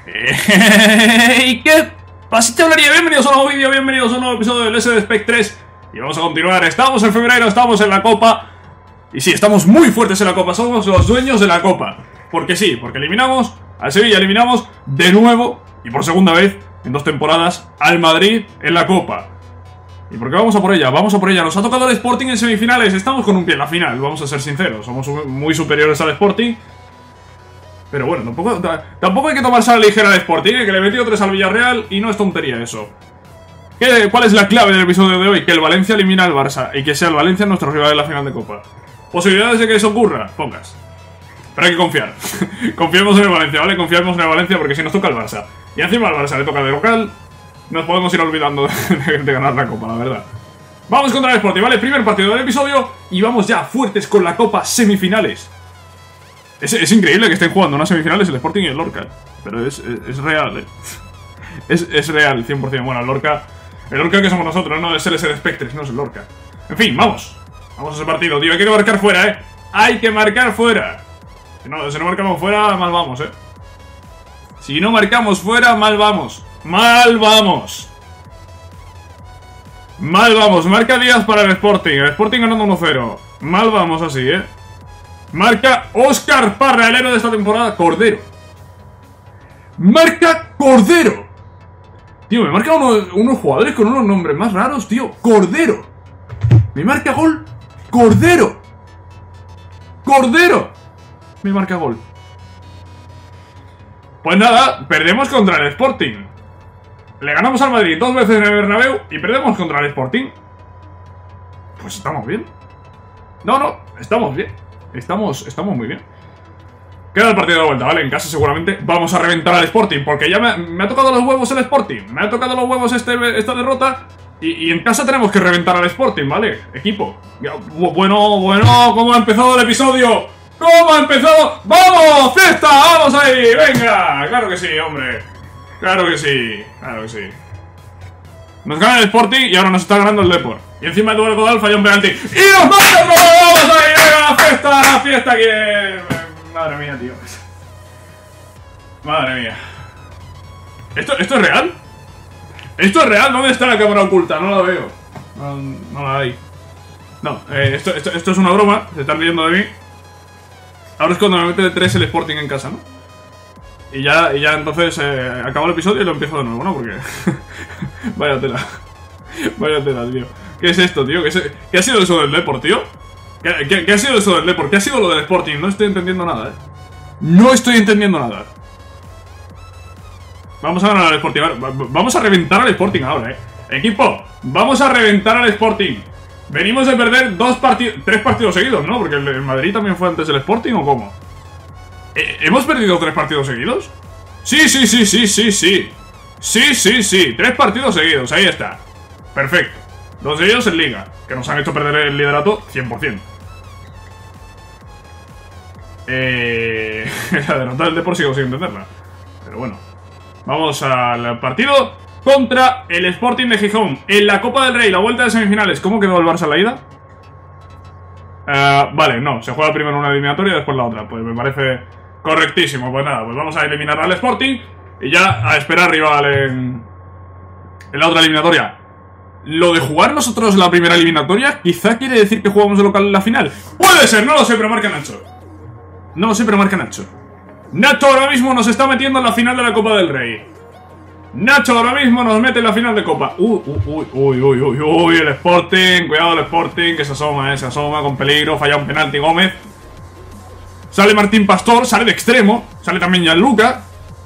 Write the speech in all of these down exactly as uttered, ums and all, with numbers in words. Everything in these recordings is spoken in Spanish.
¿Y qué pasita hablaría? Bienvenidos a un nuevo vídeo, bienvenidos a un nuevo episodio del S D Spec tres. Y vamos a continuar, estamos en febrero, estamos en la Copa. Y sí, estamos muy fuertes en la Copa, somos los dueños de la Copa. Porque sí, porque eliminamos al Sevilla, eliminamos de nuevo, y por segunda vez en dos temporadas, al Madrid en la Copa. ¿Y por qué vamos a por ella? Vamos a por ella, nos ha tocado el Sporting en semifinales, estamos con un pie en la final, vamos a ser sinceros. Somos muy superiores al Sporting. Pero bueno, tampoco, tampoco hay que tomarse a la ligera al Sporting, ¿eh? Que le he metido tres al Villarreal y no es tontería eso. ¿Qué, ¿Cuál es la clave del episodio de hoy? Que el Valencia elimina al Barça y que sea el Valencia nuestro rival en la final de Copa. ¿Posibilidades de que eso ocurra? Pocas. Pero hay que confiar. Confiemos en el Valencia, ¿vale? Confiamos en el Valencia porque si nos toca el Barça y encima al Barça le toca de local, nos podemos ir olvidando de, de ganar la Copa, la verdad. Vamos contra el Sporting, ¿vale? Primer partido del episodio y vamos ya fuertes con la Copa semifinales. Es, es increíble que estén jugando unas semifinales el Sporting y el Lorca, pero es, es, es real, ¿eh? Es, es real, cien por cien. Bueno, el Lorca, el Lorca que somos nosotros, no es el S D Spec tres, no es el Lorca. En fin, vamos. Vamos a ese partido, tío. Hay que marcar fuera, ¿eh? Hay que marcar fuera. Si no, si no marcamos fuera, mal vamos, ¿eh? Si no marcamos fuera, mal vamos. Mal vamos. Mal vamos. Marca Díaz para el Sporting. El Sporting ganando uno cero. Mal vamos así, ¿eh? Marca Óscar Parra, el héroe de esta temporada, Cordero. Marca Cordero. Tío, me marca uno, unos jugadores con unos nombres más raros, tío. Cordero. Me marca gol Cordero. Cordero. Me marca gol. Pues nada, perdemos contra el Sporting. Le ganamos al Madrid dos veces en el Bernabéu y perdemos contra el Sporting. Pues estamos bien. No, no, estamos bien. Estamos, estamos muy bien. Queda el partido de vuelta, ¿vale? En casa seguramente vamos a reventar al Sporting, porque ya me, me ha tocado los huevos el Sporting. Me ha tocado los huevos este, esta derrota. Y, y en casa tenemos que reventar al Sporting, ¿vale? Equipo. Ya, bueno, bueno, ¿cómo ha empezado el episodio? ¿Cómo ha empezado? ¡Vamos! ¡Fiesta! ¡Vamos ahí! ¡Venga! Claro que sí, hombre. Claro que sí, claro que sí. Nos gana el Sporting y ahora nos está ganando el Depor. Y encima el duelo Godal falla un penalti. ¡Y nos mata el gol! ¡Vamos ahí! ¡Venga, la fiesta! ¡La fiesta aquí! Madre mía, tío. Madre mía. ¿Esto, ¿Esto es real? ¿Esto es real? ¿Dónde está la cámara oculta? No la veo. No, no la hay. No, eh, esto, esto, esto es una broma. Se están riendo de mí. Ahora es cuando me mete de tres el Sporting en casa, ¿no? Y ya, y ya entonces eh, acabo el episodio y lo empiezo de nuevo, ¿no? Porque... Vaya tela. Vaya tela, tío. ¿Qué es esto, tío? ¿Qué, es, ¿Qué ha sido eso del Depor, tío? ¿Qué, qué, ¿Qué ha sido eso del Depor? ¿Qué ha sido lo del Sporting? No estoy entendiendo nada, ¿eh? No estoy entendiendo nada. Vamos a ganar al Sporting. Vamos a reventar al Sporting ahora, ¿eh? Equipo, vamos a reventar al Sporting. Venimos de perder dos partidos, tres partidos seguidos, ¿no? Porque el Madrid también fue antes del Sporting, ¿o cómo? ¿Hemos perdido tres partidos seguidos? Sí, sí, sí, sí, sí, sí. Sí, sí, sí. Tres partidos seguidos, ahí está. Perfecto. Dos de ellos en Liga, que nos han hecho perder el liderato cien por cien. Eh... La derrota del Depor sigo sin entenderla. Pero bueno. Vamos al partido contra el Sporting de Gijón en la Copa del Rey, la vuelta de semifinales. ¿Cómo quedó el Barça en la ida? Uh, vale, no, se juega primero una eliminatoria y después la otra. Pues me parece correctísimo. Pues nada, pues vamos a eliminar al Sporting y ya a esperar rival en, en la otra eliminatoria. Lo de jugar nosotros la primera eliminatoria quizá quiere decir que jugamos de local en la final. Puede ser, no lo sé, pero marca Nacho. No lo sé, pero marca Nacho. Nacho ahora mismo nos está metiendo en la final de la Copa del Rey. Nacho ahora mismo nos mete en la final de Copa. Uy, uy, uy, uy, uy, uy, el Sporting. Cuidado el Sporting, que se asoma, eh, se asoma con peligro. Falla un penalti Gómez. Sale Martín Pastor, sale de extremo. Sale también Gianluca.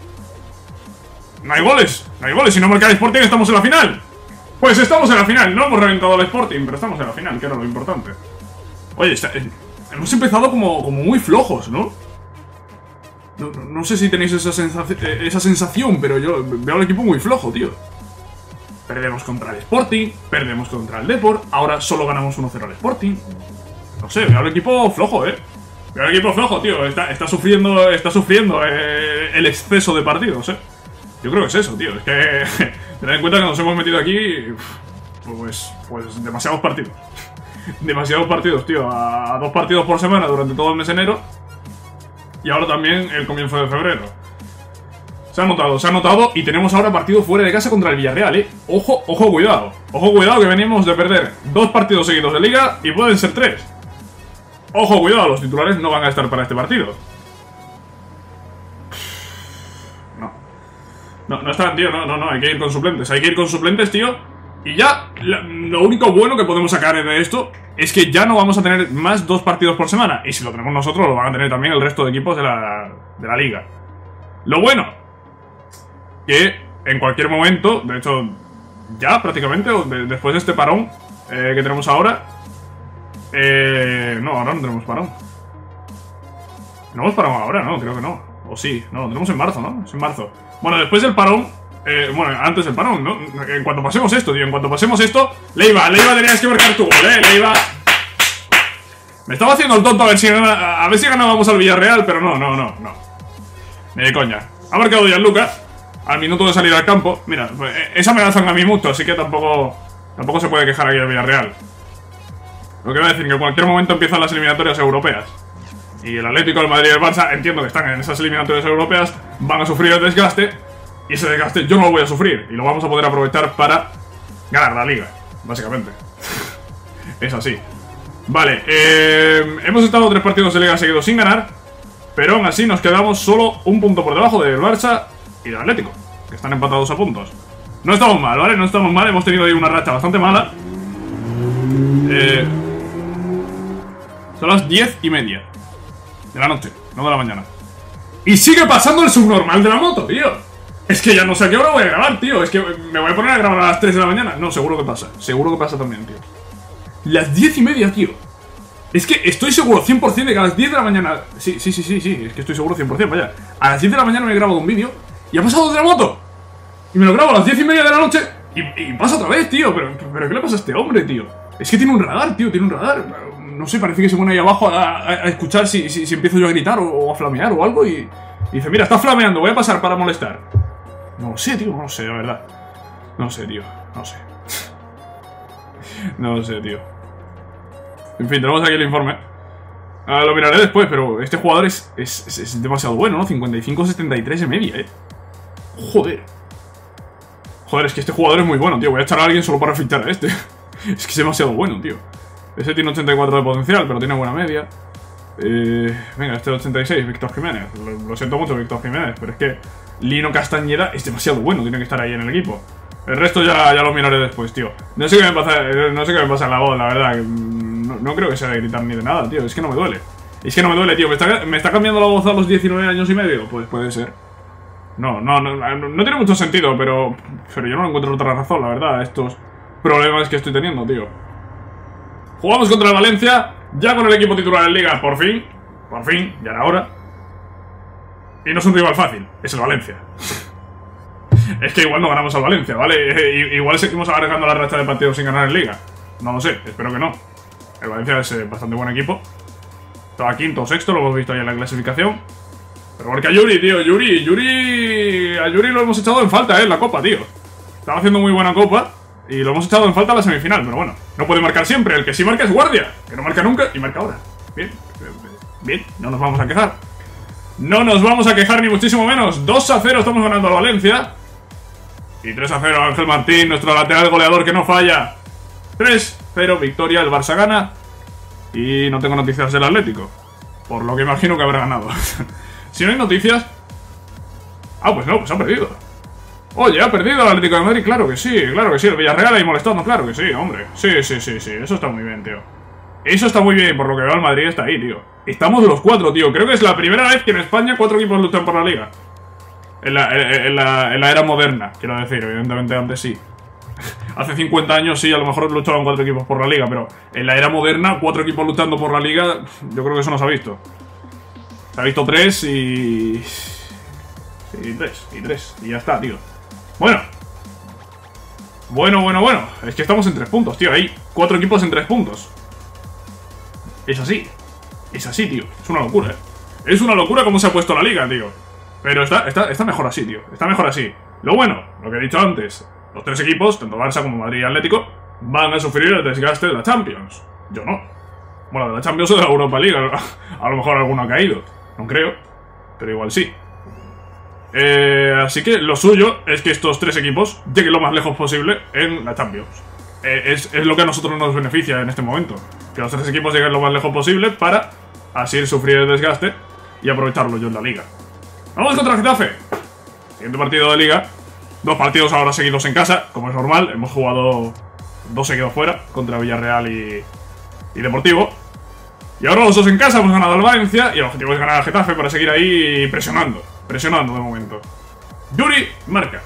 No hay goles, no hay goles. Si no marca el Sporting estamos en la final. Pues estamos en la final, no hemos reventado al Sporting, pero estamos en la final, que era lo importante. Oye, está, eh, hemos empezado como, como muy flojos, ¿no? No, no, no sé si tenéis esa, sensaci esa sensación, pero yo veo al equipo muy flojo, tío. Perdemos contra el Sporting, perdemos contra el Depor, ahora solo ganamos uno cero al Sporting. No sé, veo al equipo flojo, ¿eh? Veo al equipo flojo, tío. Está, está sufriendo, está sufriendo eh, el exceso de partidos, ¿eh? Yo creo que es eso, tío. Es que... Tened en cuenta que nos hemos metido aquí... Pues... Pues demasiados partidos. Demasiados partidos, tío. A, a dos partidos por semana durante todo el mes de enero. Y ahora también el comienzo de febrero. Se ha notado, se ha notado. Y tenemos ahora partido fuera de casa contra el Villarreal, eh. Ojo, ojo, cuidado. Ojo, cuidado, que venimos de perder dos partidos seguidos de liga y pueden ser tres. Ojo, cuidado, los titulares no van a estar para este partido. No. No, no están, tío, no, no, no, hay que ir con suplentes. Hay que ir con suplentes, tío. Y ya, la, lo único bueno que podemos sacar de esto es que ya no vamos a tener más dos partidos por semana. Y si lo tenemos nosotros, lo van a tener también el resto de equipos de la, de la liga. Lo bueno, que en cualquier momento, de hecho, ya prácticamente, de, después de este parón eh, que tenemos ahora... Eh, no, ahora no tenemos parón. No hemos parado ahora, no, creo que no. O sí, no, lo tenemos en marzo, ¿no? Es en marzo. Bueno, después del parón, eh, bueno, antes del parón, ¿no? En cuanto pasemos esto, tío, en cuanto pasemos esto, Leiva, Leiva tenías que marcar tu gol, ¿eh? Leiva. Me estaba haciendo el tonto a ver si, a ver si ganábamos al Villarreal, pero no, no, no, no. Ni de coña. Ha marcado Gianluca al minuto de salir al campo. Mira, pues, esa me lanzan a mí mucho, así que tampoco, tampoco se puede quejar aquí el Villarreal. Lo que voy a decir, que en cualquier momento empiezan las eliminatorias europeas. Y el Atlético, el Madrid y el Barça, entiendo que están en esas eliminatorias europeas, van a sufrir el desgaste. Y ese desgaste yo no lo voy a sufrir. Y lo vamos a poder aprovechar para ganar la liga, básicamente. Es así. Vale, eh, hemos estado tres partidos de liga seguidos sin ganar. Pero aún así nos quedamos solo un punto por debajo del Barça y del Atlético, que están empatados a puntos. No estamos mal, ¿vale? No estamos mal, hemos tenido ahí una racha bastante mala. Eh... Son las diez y media de la noche, no de la mañana. Y sigue pasando el subnormal de la moto, tío. Es que ya no sé a qué hora voy a grabar, tío. Es que me voy a poner a grabar a las tres de la mañana. No, seguro que pasa, seguro que pasa también, tío. Las diez y media, tío. Es que estoy seguro cien por cien de que a las diez de la mañana... Sí, sí, sí, sí, sí, es que estoy seguro cien por cien, vaya. A las diez de la mañana me he grabado un vídeo y ha pasado de la moto. Y me lo grabo a las diez y media de la noche y, y pasa otra vez, tío. Pero, pero ¿qué le pasa a este hombre, tío? Es que tiene un radar, tío, tiene un radar. No sé, parece que se pone ahí abajo a, a, a escuchar si, si, si empiezo yo a gritar o, o a flamear o algo y, y dice, mira, está flameando, voy a pasar para molestar. No lo sé, tío, no lo sé, la verdad. No sé, tío, no sé. No lo sé, tío. En fin, tenemos aquí el informe. Ah, lo miraré después, pero este jugador es, es, es, es demasiado bueno, ¿no? cincuenta y cinco setenta y tres de media, eh. Joder. Joder, es que este jugador es muy bueno, tío. Voy a echar a alguien solo para fichar a este. Es que es demasiado bueno, tío. Ese tiene ochenta y cuatro de potencial, pero tiene buena media. Eh, venga, este ochenta y seis, Víctor Jiménez. Lo, lo siento mucho, Víctor Jiménez, pero es que Lino Castañeda es demasiado bueno, tiene que estar ahí en el equipo. El resto ya, ya lo miraré después, tío. No sé qué me pasa, no sé qué me pasa en la voz, la verdad. No, no creo que sea de gritar ni de nada, tío. Es que no me duele. Es que no me duele, tío. ¿Me está, me está cambiando la voz a los diecinueve años y medio? Pues puede ser. No, no, no, no, no tiene mucho sentido, pero... Pero yo no encuentro otra razón, la verdad, a estos problemas que estoy teniendo, tío. Jugamos contra el Valencia, ya con el equipo titular en Liga, por fin. Por fin, ya era hora. Y no es un rival fácil, es el Valencia. Es que igual no ganamos al Valencia, ¿vale? Igual seguimos alargando la racha de partidos sin ganar en Liga. No lo sé, espero que no. El Valencia es eh, bastante buen equipo. Estaba quinto o sexto, lo hemos visto ahí en la clasificación. Pero porque a Yuri, tío, Yuri, Yuri... A Yuri lo hemos echado en falta, eh, en la Copa, tío. Estaba haciendo muy buena Copa y lo hemos echado en falta en la semifinal, pero bueno. No puede marcar siempre, el que sí marca es Guardia, que no marca nunca y marca ahora. Bien, bien, no nos vamos a quejar. No nos vamos a quejar ni muchísimo menos. dos a cero estamos ganando al Valencia. Y tres a cero Ángel Martín, nuestro lateral goleador que no falla. tres cero, victoria, el Barça gana. Y no tengo noticias del Atlético, por lo que imagino que habrá ganado. Si no hay noticias... Ah, pues no, pues ha perdido. Oye, ha perdido el Atlético de Madrid, claro que sí, claro que sí. El Villarreal ahí molestando, claro que sí, hombre. Sí, sí, sí, sí, eso está muy bien, tío. Eso está muy bien, por lo que veo el Madrid está ahí, tío. Estamos los cuatro, tío. Creo que es la primera vez que en España cuatro equipos luchan por la Liga. En la, en, en la, en la era moderna, quiero decir, evidentemente antes sí. Hace cincuenta años sí, a lo mejor luchaban cuatro equipos por la Liga, pero en la era moderna, cuatro equipos luchando por la Liga, yo creo que eso no se ha visto. Se ha visto tres y... Y tres, y tres, y ya está, tío. Bueno. Bueno, bueno, bueno. Es que estamos en tres puntos, tío. Hay cuatro equipos en tres puntos. Es así. Es así, tío. Es una locura, eh. Es una locura cómo se ha puesto la Liga, tío. Pero está, está, está mejor así, tío. Está mejor así. Lo bueno, lo que he dicho antes, los tres equipos, tanto Barça como Madrid y Atlético, van a sufrir el desgaste de la Champions. Yo no. Bueno, de la Champions o de la Europa League. A lo mejor alguno ha caído. No creo, pero igual sí. Eh, así que lo suyo es que estos tres equipos lleguen lo más lejos posible en la Champions. Eh, es, es lo que a nosotros nos beneficia en este momento. Que los tres equipos lleguen lo más lejos posible para así sufrir el desgaste y aprovecharlo yo en la liga. Vamos contra el Getafe. Siguiente partido de liga. Dos partidos ahora seguidos en casa, como es normal. Hemos jugado dos seguidos fuera, contra Villarreal y, y Deportivo. Y ahora los dos en casa, hemos ganado al Valencia. Y el objetivo es ganar al Getafe para seguir ahí presionando. Presionando de momento. Yuri marca.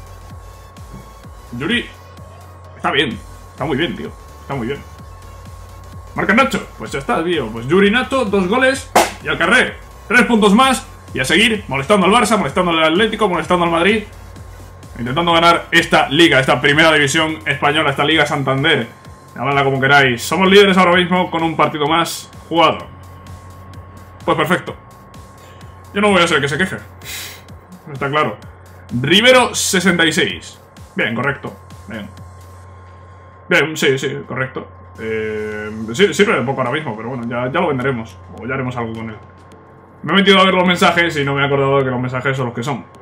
Yuri está bien, está muy bien, tío. Está muy bien. Marca Nacho, pues ya está, tío. Pues Yuri, Nacho, dos goles y al carré. Tres puntos más y a seguir molestando al Barça, molestando al Atlético, molestando al Madrid. Intentando ganar esta liga, esta primera división española, esta liga Santander. Llamadla como queráis. Somos líderes ahora mismo con un partido más jugado. Pues perfecto. Yo no voy a ser el que se queje. Está claro. Rivero sesenta y seis. Bien, correcto. Bien. Bien, sí, sí, correcto. Eh, sí, sirve de poco ahora mismo, pero bueno, ya, ya lo venderemos. O ya haremos algo con él. Me he metido a ver los mensajes y no me he acordado de que los mensajes son los que son.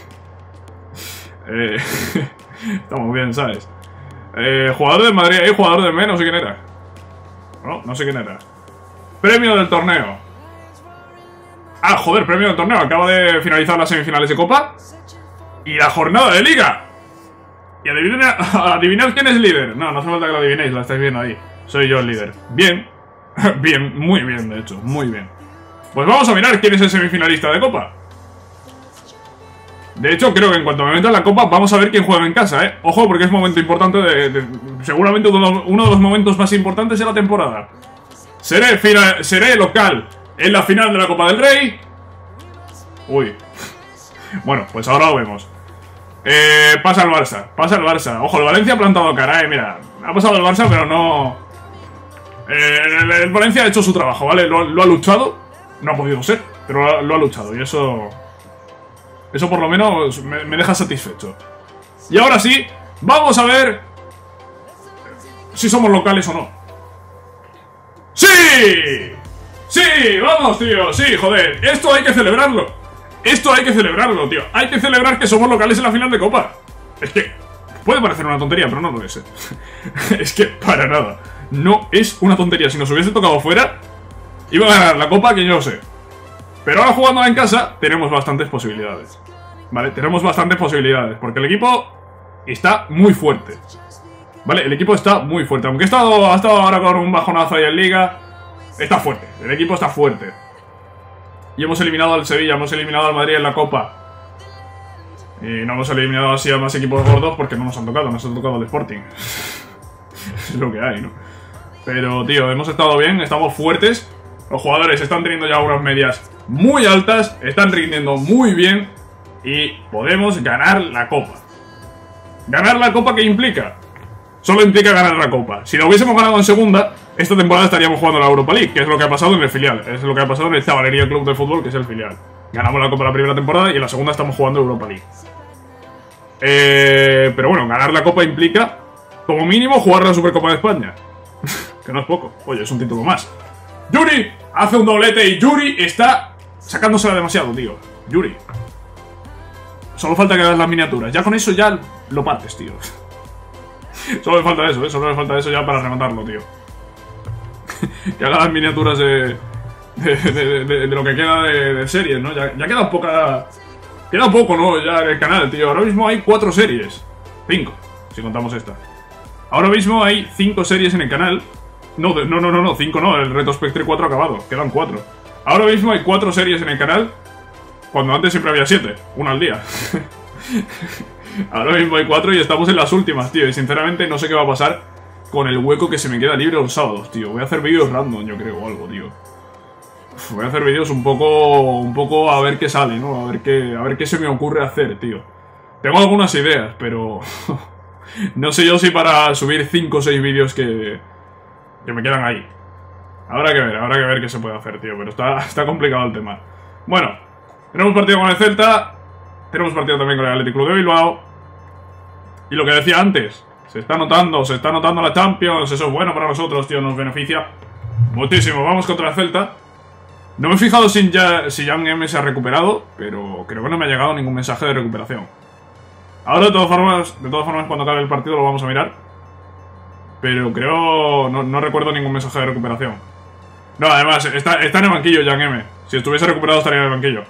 Eh, está muy bien, ¿sabes? Eh, jugador de Madrid, ¿hay jugador de M? No sé quién era. No, no sé quién era. Premio del torneo. Ah, joder, premio del torneo. Acaba de finalizar las semifinales de Copa y la jornada de Liga. Y adivinad, adivinad quién es líder. No, no hace falta que lo adivinéis, la estáis viendo ahí. Soy yo el líder. Bien. Bien, muy bien, de hecho, muy bien. Pues vamos a mirar quién es el semifinalista de Copa. De hecho, creo que en cuanto me meta en la Copa vamos a ver quién juega en casa, ¿eh? Ojo, porque es momento importante de... de seguramente uno, uno de los momentos más importantes de la temporada. Seré, final, seré local en la final de la Copa del Rey. Uy. Bueno, pues ahora lo vemos. Eh, pasa el Barça, pasa el Barça. Ojo, el Valencia ha plantado cara, eh, mira. Ha pasado el Barça, pero no... Eh, el, el Valencia ha hecho su trabajo, ¿vale? Lo, lo ha luchado. No ha podido ser, pero lo, lo ha luchado. Y eso... Eso por lo menos me, me deja satisfecho. Y ahora sí, vamos a ver si somos locales o no. ¡Sí! ¡Sí! ¡Vamos, tío! ¡Sí, joder! Esto hay que celebrarlo. Esto hay que celebrarlo, tío. Hay que celebrar que somos locales en la final de Copa. Es que puede parecer una tontería, pero no lo es. Es que para nada. No es una tontería. Si nos hubiese tocado fuera, iba a ganar la Copa, que yo lo sé. Pero ahora jugándola en casa, tenemos bastantes posibilidades. ¿Vale? Tenemos bastantes posibilidades. Porque el equipo está muy fuerte. ¿Vale? El equipo está muy fuerte. Aunque ha estado, ha estado ahora con un bajonazo ahí en Liga, está fuerte. El equipo está fuerte. Y hemos eliminado al Sevilla, hemos eliminado al Madrid en la Copa. Y no hemos eliminado así a más equipos gordos porque no nos han tocado. Nos han tocado el Sporting. Es lo que hay, ¿no? Pero, tío, hemos estado bien, estamos fuertes. Los jugadores están teniendo ya unas medias muy altas, están rindiendo muy bien y podemos ganar la Copa. ¿Ganar la Copa qué implica? Solo implica ganar la Copa. Si lo hubiésemos ganado en segunda, esta temporada estaríamos jugando la Europa League, que es lo que ha pasado en el filial. Es lo que ha pasado en el Chavalería Club de Fútbol, que es el filial. Ganamos la Copa la primera temporada y en la segunda estamos jugando Europa League. Eh, pero bueno, ganar la Copa implica, como mínimo, jugar la Supercopa de España. Que no es poco. Oye, es un título más. Yuri hace un doblete y Yuri está sacándosela demasiado, tío. Yuri. Solo falta que hagas las miniaturas. Ya con eso ya lo partes, tío. Solo me falta eso, ¿eh? Solo me falta eso ya para rematarlo, tío. Que haga las miniaturas de... De, de, de, de, de lo que queda de, de series, ¿no? Ya, ya queda poca... Queda poco, ¿no? Ya en el canal, tío. Ahora mismo hay cuatro series. Cinco, si contamos esta. Ahora mismo hay cinco series en el canal. No, no, no, no, no, cinco no, el Reto Spectre cuatro ha acabado, quedan cuatro. Ahora mismo hay cuatro series en el canal, cuando antes siempre había siete, una al día. Ahora mismo hay cuatro y estamos en las últimas, tío, y sinceramente no sé qué va a pasar con el hueco que se me queda libre los sábados, tío. Voy a hacer vídeos random, yo creo, o algo, tío. Uf, voy a hacer vídeos un poco, un poco a ver qué sale, ¿no? A ver qué, a ver qué se me ocurre hacer, tío. Tengo algunas ideas, pero... no sé yo si para subir cinco o seis vídeos que... que me quedan ahí. Habrá que ver, habrá que ver qué se puede hacer, tío. Pero está, está complicado el tema. Bueno, tenemos partido con el Celta. Tenemos partido también con el Athletic Club de Bilbao. Y lo que decía antes, se está notando, se está notando la Champions. Eso es bueno para nosotros, tío, nos beneficia muchísimo. Vamos contra el Celta. No me he fijado si ya si Jan M se ha recuperado, pero creo que no me ha llegado ningún mensaje de recuperación. Ahora de todas formas, de todas formas cuando acabe el partido lo vamos a mirar. Pero creo... No, no recuerdo ningún mensaje de recuperación. No, además, está, está en el banquillo Jan M. Si estuviese recuperado estaría en el banquillo.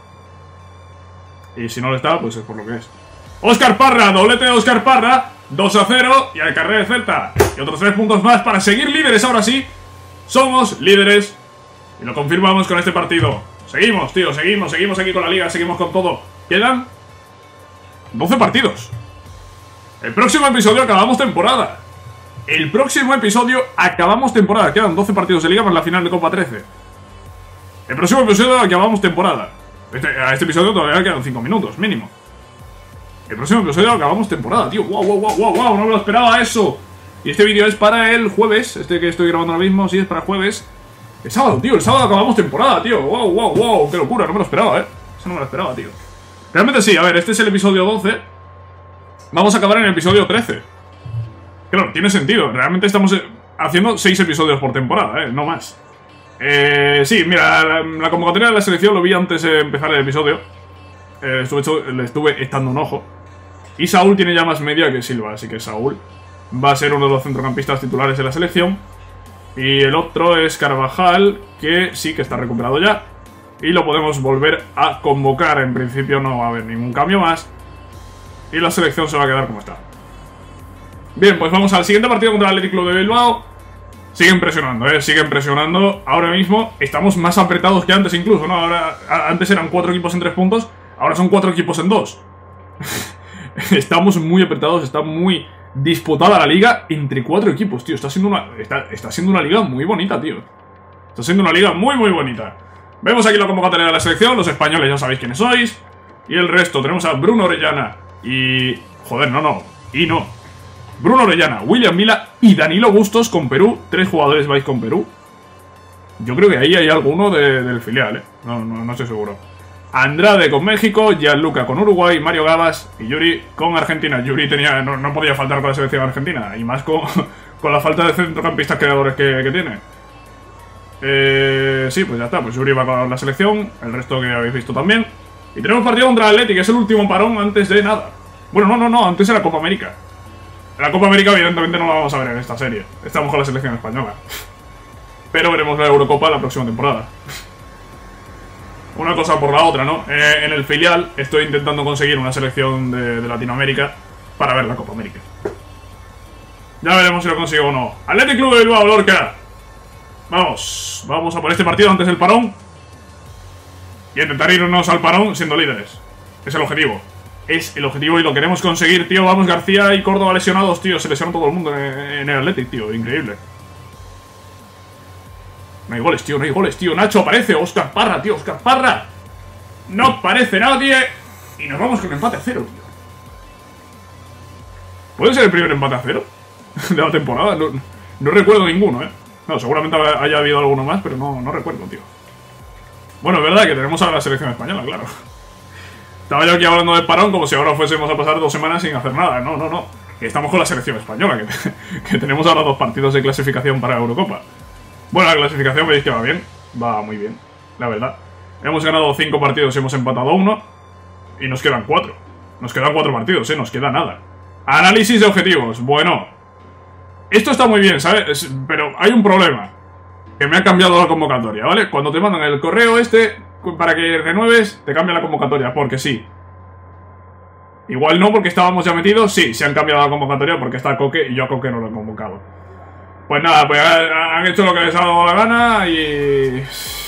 Y si no lo está, pues es por lo que es. Óscar Parra, doblete de Óscar Parra. dos a cero y al carrera de Celta. Y otros tres puntos más para seguir líderes ahora sí. Somos líderes. Y lo confirmamos con este partido. Seguimos, tío, seguimos, seguimos aquí con la liga, seguimos con todo. Quedan doce partidos. El próximo episodio acabamos temporada. El próximo episodio acabamos temporada. Quedan doce partidos de liga más la final de Copa trece. El próximo episodio acabamos temporada. Este, a este episodio todavía quedan cinco minutos, mínimo. El próximo episodio acabamos temporada, tío. Wow, wow, wow, wow, wow, no me lo esperaba eso. Y este vídeo es para el jueves. Este que estoy grabando ahora mismo, sí, es para jueves. El sábado, tío, el sábado acabamos temporada, tío. Wow, wow, wow, qué locura, no me lo esperaba, eh. Eso no me lo esperaba, tío. Realmente sí, a ver, este es el episodio doce. Vamos a acabar en el episodio trece. Claro, tiene sentido. Realmente estamos haciendo seis episodios por temporada, eh, no más. Eh, sí, mira, la, la convocatoria de la selección lo vi antes de empezar el episodio. Eh, estuve hecho, le estuve echando un ojo. Y Saúl tiene ya más media que Silva, así que Saúl va a ser uno de los centrocampistas titulares de la selección. Y el otro es Carvajal, que sí que está recuperado ya. Y lo podemos volver a convocar. En principio no va a haber ningún cambio más. Y la selección se va a quedar como está. Bien, pues vamos al siguiente partido contra el Athletic Club de Bilbao. Siguen presionando, eh, siguen presionando. Ahora mismo estamos más apretados que antes incluso, ¿no? Ahora, antes eran cuatro equipos en tres puntos. Ahora son cuatro equipos en dos. Estamos muy apretados, está muy disputada la liga entre cuatro equipos, tío. Está siendo una, está, está siendo una liga muy bonita, tío. Está siendo una liga muy, muy bonita. Vemos aquí la convocatoria de la selección. Los españoles ya sabéis quiénes sois. Y el resto, tenemos a Bruno Orellana y... Joder, no, no. Y no. Bruno Orellana, William Vila y Danilo Bustos con Perú. Tres jugadores vais con Perú. Yo creo que ahí hay alguno de, del filial, ¿eh? No, no, no estoy seguro. Andrade con México, Gianluca con Uruguay, Mario Gabas y Yuri con Argentina. Yuri tenía, no, no podía faltar con la selección argentina. Y más con, con la falta de centrocampistas creadores que, que tiene. Eh, sí, pues ya está. Pues Yuri va con la selección. El resto que habéis visto también. Y tenemos partido contra el Athletic, que es el último parón antes de nada. Bueno, no, no, no. Antes era Copa América. La Copa América evidentemente no la vamos a ver en esta serie. Estamos con la selección española. Pero veremos la Eurocopa la próxima temporada. Una cosa por la otra, ¿no? Eh, en el filial estoy intentando conseguir una selección de, de Latinoamérica para ver la Copa América. Ya veremos si lo consigo o no. Athletic Club de Bilbao, Lorca. Vamos, vamos a por este partido antes del parón. Y intentar irnos al parón siendo líderes. Es el objetivo. Es el objetivo y lo queremos conseguir, tío. Vamos, García y Córdoba lesionados, tío. Se lesionó todo el mundo en, en el Athletic, tío. Increíble. No hay goles, tío, no hay goles, tío. Nacho aparece, Óscar Parra, tío, Óscar Parra. No aparece nadie. Y nos vamos con empate a cero, tío. ¿Puede ser el primer empate a cero de la temporada? No, no recuerdo ninguno, eh. No, seguramente haya habido alguno más, pero no, no recuerdo, tío. Bueno, es verdad que tenemos a la selección española, claro. Estaba yo aquí hablando del parón como si ahora fuésemos a pasar dos semanas sin hacer nada. No, no, no. Que estamos con la selección española, que, que tenemos ahora dos partidos de clasificación para Eurocopa. Bueno, la clasificación veis que va bien. Va muy bien, la verdad. Hemos ganado cinco partidos y hemos empatado uno. Y nos quedan cuatro. Nos quedan cuatro partidos, ¿eh? Nos queda nada. Análisis de objetivos. Bueno, esto está muy bien, ¿sabes? Pero hay un problema. Que me ha cambiado la convocatoria, ¿vale? Cuando te mandan el correo este para que renueves, te cambia la convocatoria, porque sí. Igual no, porque estábamos ya metidos. Sí, se han cambiado la convocatoria porque está Coque y yo a Coque no lo he convocado. Pues nada, pues han hecho lo que les ha dado la gana y...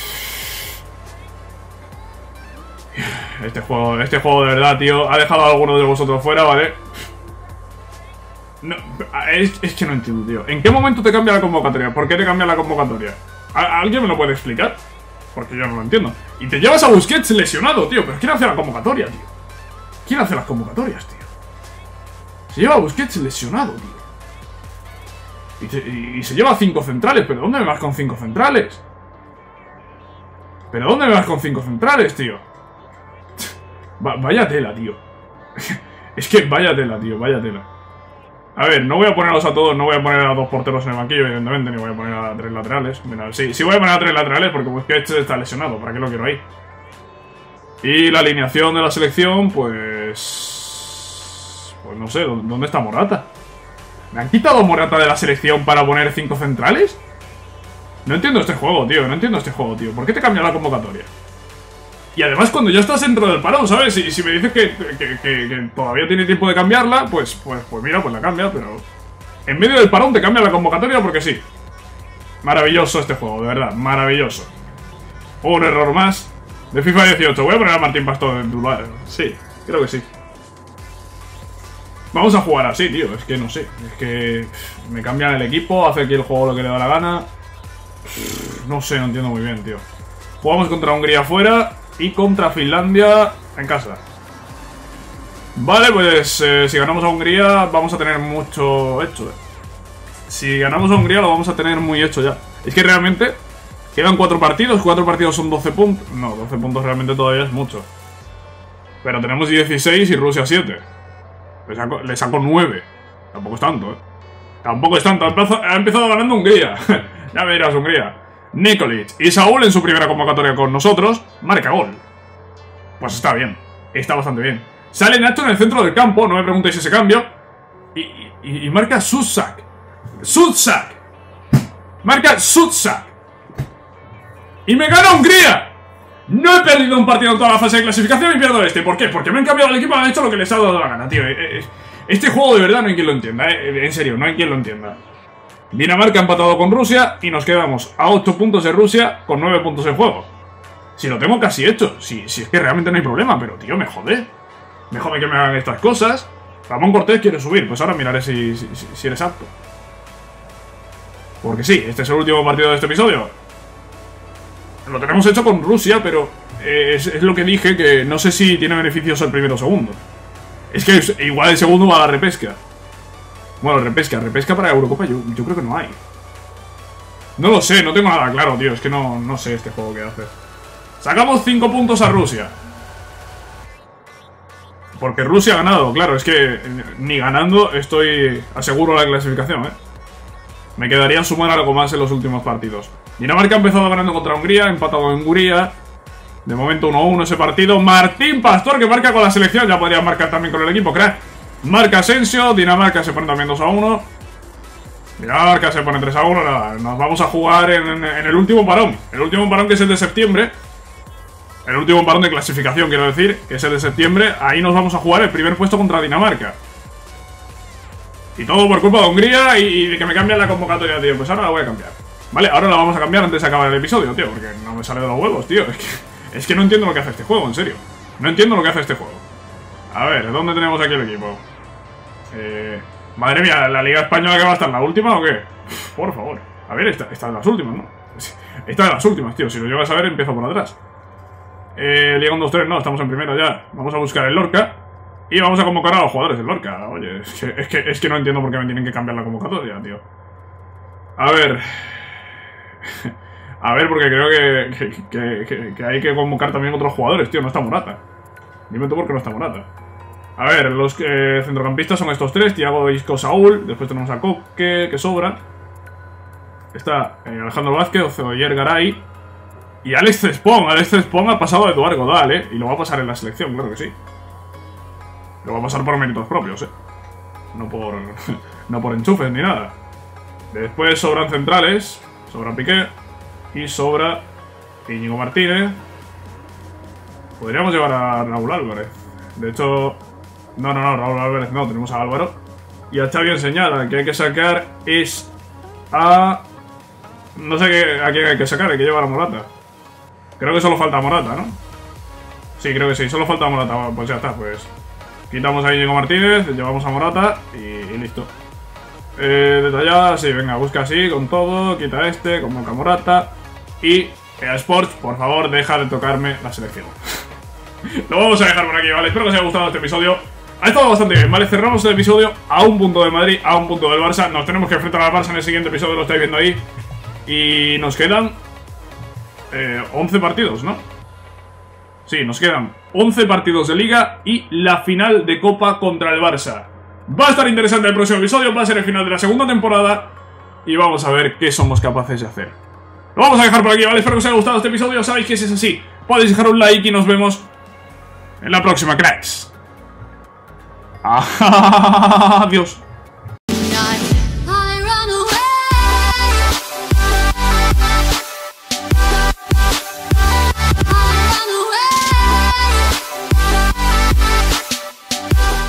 Este juego, este juego de verdad, tío, ha dejado a alguno de vosotros fuera, ¿vale? No, es, es que no entiendo, tío. ¿En qué momento te cambia la convocatoria? ¿Por qué te cambia la convocatoria? ¿A, ¿Alguien me lo puede explicar? Porque yo no lo entiendo. Y te llevas a Busquets lesionado, tío. ¿Pero quién hace la convocatoria, tío? ¿Quién hace las convocatorias, tío? Se lleva a Busquets lesionado, tío. Y, te, y, y se lleva cinco centrales. ¿Pero dónde me vas con cinco centrales? ¿Pero dónde me vas con cinco centrales, tío? Va, vaya tela, tío. Es que vaya tela, tío, vaya tela. A ver, no voy a ponerlos a todos, no voy a poner a dos porteros en el banquillo, evidentemente, ni voy a poner a tres laterales. Mira, sí, sí voy a poner a tres laterales porque pues, que este está lesionado, ¿para qué lo quiero ahí? Y la alineación de la selección, pues... Pues no sé, ¿dónde está Morata? ¿Me han quitado Morata de la selección para poner cinco centrales? No entiendo este juego, tío, no entiendo este juego, tío. ¿Por qué te cambia la convocatoria? Y además cuando ya estás dentro del parón, ¿sabes? Y si me dices que, que, que, que todavía tiene tiempo de cambiarla, pues, pues, pues mira, pues la cambia, pero... En medio del parón te cambia la convocatoria porque sí. Maravilloso este juego, de verdad, maravilloso. Un error más de FIFA dieciocho. Voy a poner a Martín Pastor en lugar. Sí, creo que sí. Vamos a jugar así, tío, es que no sé. Es que me cambian el equipo, hace aquí el juego lo que le da la gana. No sé, no entiendo muy bien, tío. Jugamos contra Hungría fuera y contra Finlandia en casa. Vale, pues eh, si ganamos a Hungría vamos a tener mucho hecho. Eh. Si ganamos a Hungría lo vamos a tener muy hecho ya. Es que realmente quedan cuatro partidos, cuatro partidos son doce puntos. No, doce puntos realmente todavía es mucho. Pero tenemos dieciséis y Rusia siete. Le saco, le saco nueve. Tampoco es tanto, eh. Tampoco es tanto. Ha empezado, ha empezado ganando Hungría. Ya verás, Hungría. Nikolic y Saúl en su primera convocatoria con nosotros marca gol. Pues está bien, está bastante bien. Sale Nacho en el centro del campo, no me preguntéis ese cambio. Y, y, y marca Sutsak. Sutsak. Marca Sutsak. Y me gana Hungría. No he perdido un partido en toda la fase de clasificación y pierdo este. ¿Por qué? Porque me han cambiado el equipo y han hecho lo que les ha dado la gana, tío. Este juego de verdad no hay quien lo entienda, eh. En serio, no hay quien lo entienda. Dinamarca ha empatado con Rusia y nos quedamos a ocho puntos de Rusia con nueve puntos en juego. Si lo tengo casi hecho, si, si es que realmente no hay problema, pero tío, me jode. Me jode que me hagan estas cosas. Ramón Cortés quiere subir, pues ahora miraré si, si, si eres apto. Porque sí, este es el último partido de este episodio. Lo tenemos hecho con Rusia, pero es, es lo que dije, que no sé si tiene beneficios el primero o segundo. Es que igual el segundo va a la repesca. Bueno, repesca, repesca para Eurocopa yo, yo creo que no hay. No lo sé, no tengo nada claro, tío. Es que no, no sé este juego que hace. Sacamos cinco puntos a Rusia. Porque Rusia ha ganado, claro, es que ni ganando estoy aseguro la clasificación, ¿eh? Me quedaría sumar algo más en los últimos partidos. Dinamarca ha empezado ganando contra Hungría, ha empatado en Hungría. De momento uno a uno ese partido. Martín Pastor que marca con la selección, ya podría marcar también con el equipo, crack. Marca Asensio, Dinamarca se pone también dos a uno. Dinamarca se pone tres a uno. Nada, nos vamos a jugar en, en, en el último parón. El último parón que es el de septiembre. El último parón de clasificación, quiero decir, que es el de septiembre. Ahí nos vamos a jugar el primer puesto contra Dinamarca. Y todo por culpa de Hungría y, y de que me cambian la convocatoria, tío. Pues ahora la voy a cambiar. Vale, ahora la vamos a cambiar antes de acabar el episodio, tío. Porque no me sale de los huevos, tío. Es que, es que no entiendo lo que hace este juego, en serio. No entiendo lo que hace este juego. A ver, ¿dónde tenemos aquí el equipo? Eh, madre mía, ¿la Liga Española que va a estar la última o qué? Por favor. A ver, esta, esta es de las últimas, ¿no? Esta es de las últimas, tío. Si lo llevas a ver, empiezo por atrás. Eh, Liga uno dos tres, no, estamos en primera ya. Vamos a buscar el Lorca. Y vamos a convocar a los jugadores del Lorca. Oye, es que, es que, es que no entiendo por qué me tienen que cambiar la convocatoria, tío. A ver... A ver, porque creo que, que, que, que, que hay que convocar también otros jugadores, tío. No está Morata. Dime tú por qué no está Morata. A ver, los eh, centrocampistas son estos tres. Thiago, Isco, Saúl. Después tenemos a Koke, que sobra. Está eh, Alejandro Vázquez, Oyer Garay. Y Alex Cespón. Alex Cespón ha pasado a Eduard Godal, ¿eh? Y lo va a pasar en la selección, claro que sí. Lo va a pasar por méritos propios, ¿eh? No por, no por enchufes ni nada. Después sobran centrales. Sobra Piqué. Y sobra Íñigo Martínez. Podríamos llevar a Raúl Álvarez. De hecho... No, no, no, Raúl Álvarez no. Tenemos a Álvaro. Y a Xavi Enseñada. Que hay que sacar es a... No sé qué, a quién hay que sacar. Hay que llevar a Morata. Creo que solo falta Morata, ¿no? Sí, creo que sí. Solo falta Morata. Pues ya está, pues... Quitamos a Íñigo Martínez. Llevamos a Morata. Y, y listo. Eh, detallada, sí, venga, busca así, con todo, quita este, convoca Morata. Y E A Sports, por favor, deja de tocarme la selección. Lo vamos a dejar por aquí, ¿vale? Espero que os haya gustado este episodio. Ha estado bastante bien, ¿vale? Cerramos el episodio a un punto del Madrid, a un punto del Barça. Nos tenemos que enfrentar al Barça en el siguiente episodio, lo estáis viendo ahí. Y nos quedan eh, once partidos, ¿no? Sí, nos quedan once partidos de Liga y la final de Copa contra el Barça. Va a estar interesante el próximo episodio, va a ser el final de la segunda temporada y vamos a ver qué somos capaces de hacer. Lo vamos a dejar por aquí, ¿vale? Espero que os haya gustado este episodio. Sabéis que si es así, podéis dejar un like y nos vemos en la próxima, cracks. Adiós.